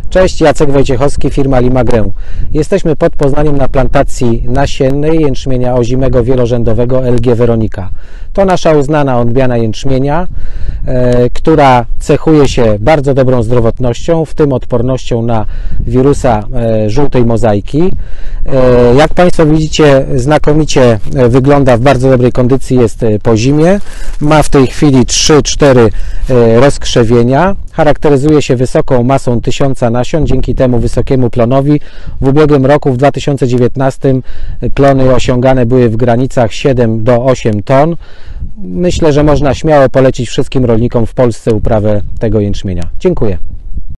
Cześć, Jacek Wojciechowski, firma Limagre. Jesteśmy pod Poznaniem na plantacji nasiennej jęczmienia ozimego wielorzędowego LG Weronika. To nasza uznana odmiana jęczmienia, która cechuje się bardzo dobrą zdrowotnością, w tym odpornością na wirusa żółtej mozaiki. Jak Państwo widzicie, znakomicie wygląda, w bardzo dobrej kondycji jest po zimie. Ma w tej chwili 3-4 rozkrzewienia. Charakteryzuje się wysoką masą 1000 nasion, dzięki temu wysokiemu plonowi. W ubiegłym roku, w 2019, plony osiągane były w granicach 7 do 8 ton. Myślę, że można śmiało polecić wszystkim rolnikom w Polsce uprawę tego jęczmienia. Dziękuję.